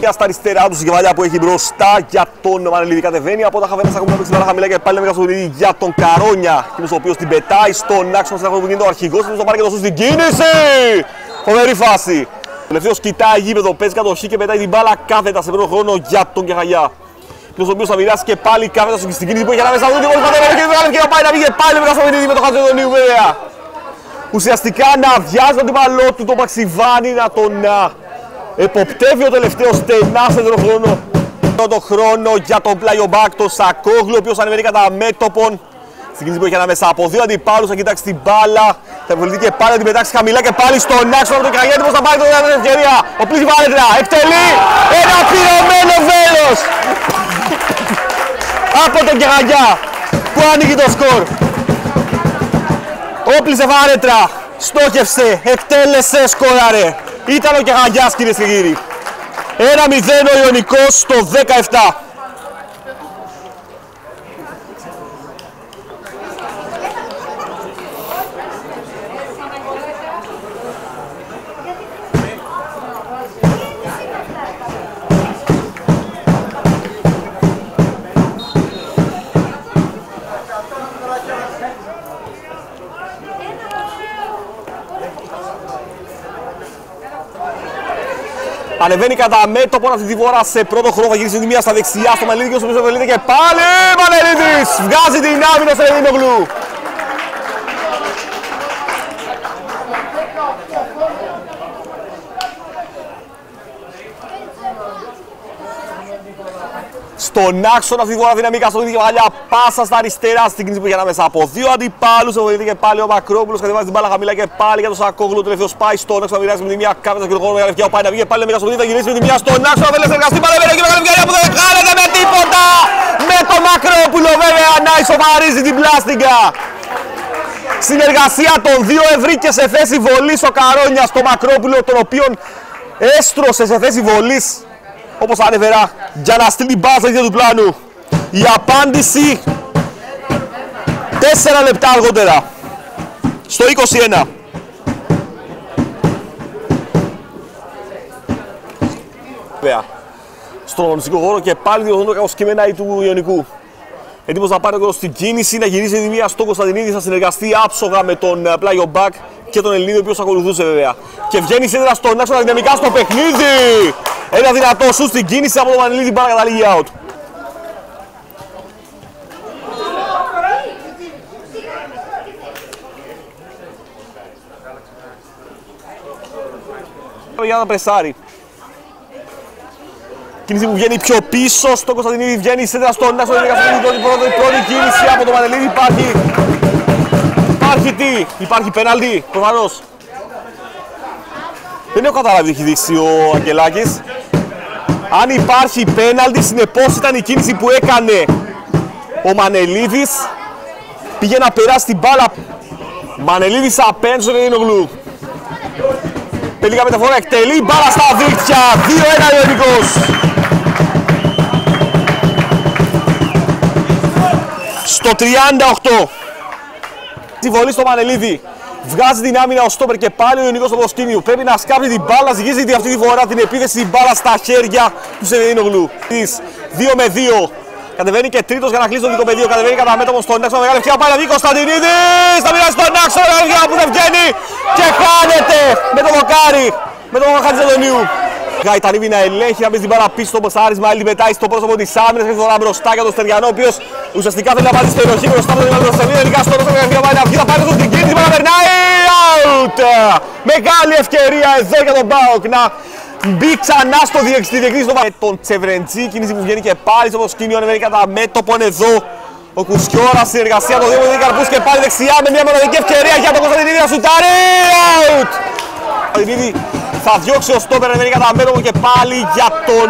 Κεβαλιά στα αριστερά του. Κεβαλιά που έχει μπροστά για τον Μανελίδη. Κατεβαίνει από τα χαβένα. Ακόμα παίξει χαμηλά και πάλι με για τον Καρόνια. Εκείνος ο οποίος την πετάει στον άξονα στην που γίνεται ο αρχηγός. Αυτός το πάρει και το σου στην κίνηση. Φοβερή φάση. Ο τελευταίος κοιτάει γήπεδο, παίζει κατοχή και πετάει την μπάλα κάθετα σε πρώτο χρόνο για τον Κεχαγιά. Εκείνος ο οποίος θα μοιράσει και πάλι κάθετα στην κίνηση που έχει ανάμεσα του. Και θα πάει να βγει πάλι μετά στο παιχνίδι με το Χατζηδονίου βέβαια. Ουσιαστικά να αδειάζει τον τιμαλό του, τον Μαξιβάνη, να τον εποπτεύει ο τελευταίος στενά σε δεύτερο χρόνο. Πρώτο χρόνο για τον πλάγιο μπακ, τον Σακόγλου, ο οποίος ανεβαίνει κατά μέτωπον. Στην κίνηση που έχει ανάμεσα από δύο αντιπάλους, θα κοιτάξει την μπάλα. Θα επιβοληθεί και πάλι να την πετάξει χαμηλά και πάλι στον άξονα από τον Καγιάννη. Πώς θα πάρει την ευκαιρία. Ο Πλήση Βάρετρα εκτελεί ένα πυρωμένο βέλος από τον Κεχαγιά που άνοιγε το σκορ. Όπλησε Βάρετρα, στόχευσε, εκτέλεσε, σκόραρε. Ήταν ο Κεχαγιάς κυρίες και κύριοι. 1-0 ο Ιωνικός στο 17. Ανεβαίνει κατά μέτωπον αυτή τη φορά σε πρώτο χρόνο. Θα γυρίσει τη μία στα δεξιά στο Μανελίδη και στο πίσω και πάλι Μανελίδης βγάζει την άμυνα στο Ελεηνογλου. Στον άξονα αυτή τη φορά δυναμικά στο ίδιο Κεβαλιά, πάσα στα αριστερά στην κίνηση που είχε ανάμεσα από δύο αντιπάλους. Και πάλι ο Μακρόπουλος κατεβάζει την μπάλα χαμηλά και πάλι για τον Σακόγλου. Το τελευταίο πάει στον άξονα, μοιράζει με τη μία κάμερα και τον χρόνο για λευκιά. Πάει να βγει πάλι μέσα στο ίδιο, θα γυρίσει με τη μία στον άξονα. Θέλει να εργαστεί πάλι και μεγάλη ευκαιρία που δεν χάνεται με τίποτα. Με τον Μακρόπουλο βέβαια να ισοφαρίζει την πλάστιγκα. Συνεργασία των δύο ευρύκε σε θέση βολής ο Καρόνιας στο Μακρόπουλο, τον οποίον έστρωσε σε θέση βολής. Όπως ανέφερα, για να στείλει την μπάλα στα ίδια του πλάνου. Η απάντηση 4 λεπτά αργότερα, στο 21. Στον αγωνιστικό χώρο και πάλι διορθώνει το κακοσκημένα του Ιωνικού. Έτοιμος να πάρει ο στην κίνηση, να γυρίσει τη μία στον Κωνσταντινίδη, θα συνεργαστεί άψογα με τον πλάγιο μπακ και τον Ελληνίδη, ο οποίος ακολουθούσε βέβαια. Και βγαίνει σέντρα στον άξονα δυναμικά στο παιχνίδι. Ένα δυνατό σου στην κίνηση από τον Μανελίδη, μπάλα καταλήγει out. Για να πρεσάρει. Κίνηση που βγαίνει πιο πίσω στον Κωνσταντινίδη, βγαίνει σέντρα στον άξονα, η πρώτη κίνηση από τον Μανελίδη. Υπάρχει τι, υπάρχει πέναλτι, προφανώς. Δεν έχω καταλάβει τι έχει δείξει ο Αγγελάκης. Αν υπάρχει πέναλτι, συνεπώς ήταν η κίνηση που έκανε ο Μανελίδης. Πήγε να περάσει την μπάλα. Μανελίδης απέναντι στον Ελεηνογλου. Τελικά μεταφορά, εκτελεί μπάλα στα δίκτυα. 2-1 Ιωνικός. Στο 38. Τη βολή στο Μανελίδη. Βγάζει την άμυνα ο στόπερ και πάλι ο Ιωνικός στο προσκήνιο. Πρέπει να σκάψει την μπάλα, ζυγίζει αυτή τη φορά την επίθεση, την μπάλα στα χέρια του Σεβερίνογλου. 2-2. Κατεβαίνει και τρίτος για να κλείσει το δικό πεδίο. Κατεβαίνει κατά μέτωπο στον άξονα. Μεγάλη ευκαιρία πάει να βγει Κωνσταντινίδης. Θα μοιράσει στον άξονα. Μεγάλη ευκαιρία που δεν βγαίνει και χάνεται με το δοκάρι. Με τον Χατζηδονίου. Γαϊτανίβη να ελέγχει, να μπει την μπάλα πίσω στο μποσάρισμα. Άλλη πετάει στο πρόσωπο της άμυνας. Έχει τώρα μπροστά για τον Στεριανό, ο οποίος ουσιαστικά θέλει να βάλει στην περιοχή μπροστά από τον Ιωνικό. Τελικά στο πρόσωπο για να βγει. Θα πάρει εδώ την κίνηση. Πάει να περνάει. Out! Μεγάλη ευκαιρία εδώ για τον ΠΑΟΚ να μπει ξανά στο διεκδίκηση με τον Τσεβρεντζή. Κίνηση που βγαίνει και πάλι στο προσκήνιο. Ανεβαίνει κατά μέτωπον εδώ. Ο Κουσιόρα, συνεργασία των δύο με Καρπούς και πάλι δεξιά με μια μοναδική ευκαιρία για τον Κωνσταντινίδη να σουτάρει. Out! Ο Κωνσταντινίδη θα διώξει ο στόπερ, ανεβαίνει κατά μέτωπο και πάλι για τον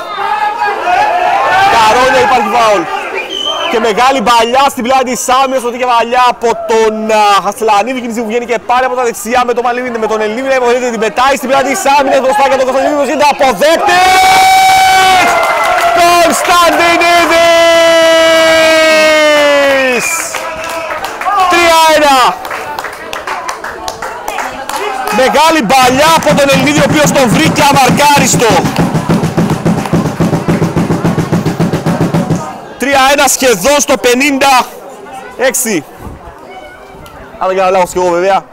Καρόνια υπάρχει φάουλ. Και μεγάλη μπαλιά στην πλάτη της άμυνας, ότι και βαλιά από τον Χασλανίδη. Κίνηση που βγαίνει και πάλι από τα δεξιά με τον Μαλίνη, με τον Ελληνίδη να υποθέτει, την πετάει στην πλάτη της άμυνας μπροστά για τον Κωνσταντινίδη που γίνεται αποδέκτης! Κωνσταντινίδης! 3-1! Μεγάλη μπαλιά από τον Ελληνίδη, ο οποίος τον βρήκε αμαρκάριστο. 3-1 σχεδόν στο 56. Αν δεν κάνω λάθος και εγώ βέβαια.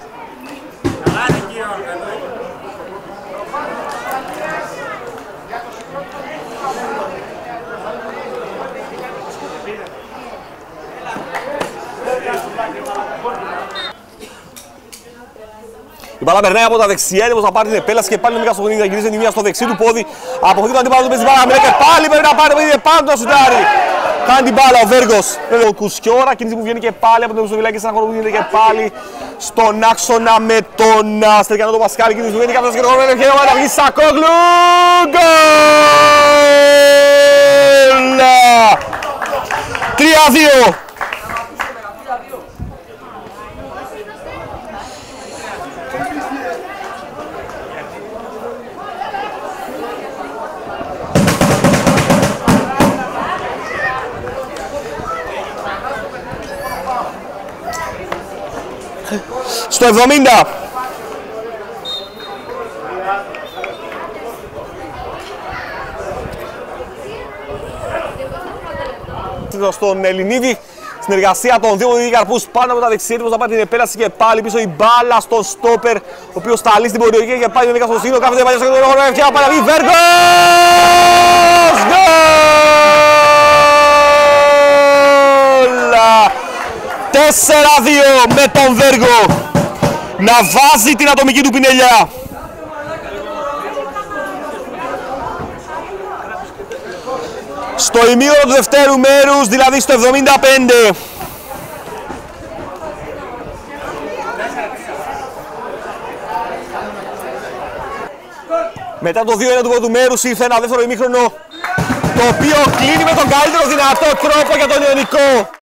Η μπάλα περνάει από τα δεξιά, έτοιμος να πάρει την επέλαση και πάλι ο Μίκας στο παιχνίδι, θα γυρίσει την μία στο δεξί του πόδι. Αποφύγει τον αντίπαλο του, παίζει μπάλα και πάλι πρέπει να πάρει το παιδί πάνω του να σουτάρει. Κάνει την μπάλα ο Βέργος με τον Κουσιόρα, κίνηση που βγαίνει και πάλι από τον Μισοβιλάκη σε ένα χώρο που γίνεται και πάλι στον άξονα με τον Στερικανό τον Πασκάλη, κίνηση που βγαίνει κάποιος και το χώρο με τον χέρι, θα βγει Σακόγλου, γκολ! 3-2. Στο 70. Στον Ελληνίδη, συνεργασία των δύο καρπούς πάνω από τα δεξιά, έτοιμος να πάρει την επέλαση και πάλι πίσω η μπάλα στον στόπερ, ο οποίος θα λύσει την πορεία και πάλι τον Νίκα στο σύνολο, κάθεται παλιά στο κέντρο, χώρο ευκαιρία, πάει να βγει Βέργος! Γκολ! 4-2 με τον Βέργο να βάζει την ατομική του πινελιά. Στο ημίωρο του δευτέρου μέρους, δηλαδή στο 75. Μετά το 2-1 του πρώτου μέρους ήρθε ένα δεύτερο ημίχρονο, το οποίο κλείνει με τον καλύτερο δυνατό τρόπο για τον Ιωνικό.